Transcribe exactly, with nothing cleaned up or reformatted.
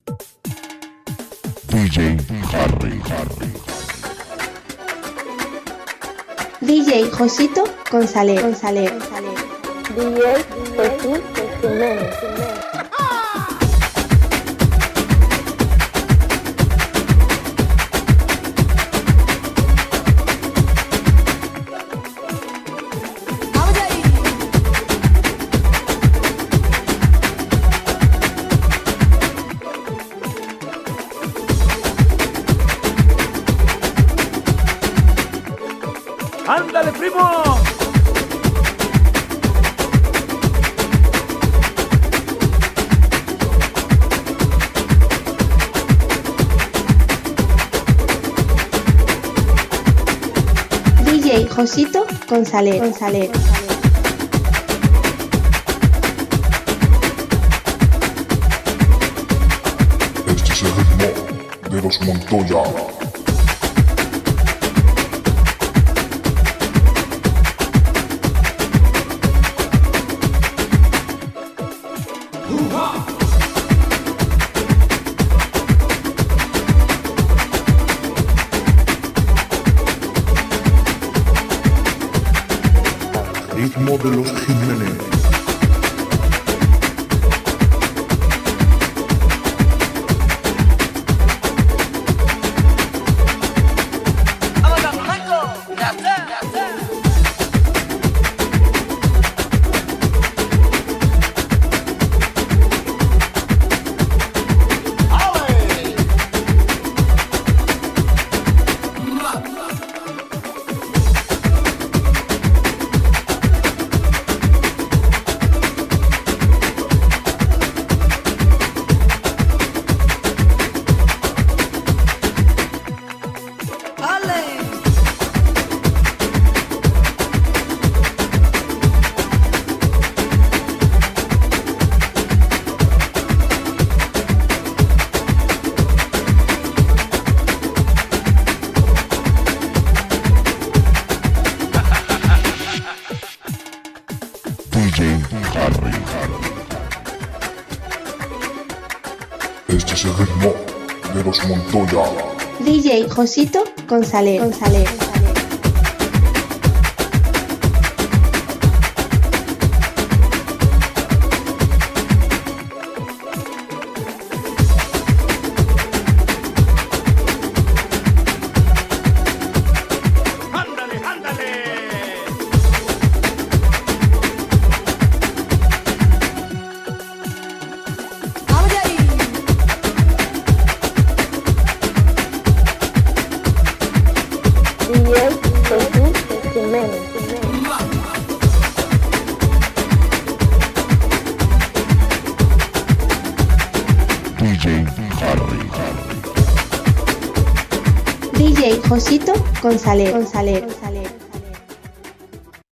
D J Harry, Harry. D J Josito González, González. D J Jesús Jiménez. ¡Ándale, primo! D J Josito González, González. Este es el ritmo de los Montoya. Ritmo de los Jiménez. D J Harry. Este es el ritmo de los Montoya. D J Josito González, González. ¡Ándale, ándale! D J Jesús Jiménez. D J Harry. D J Josito González, González.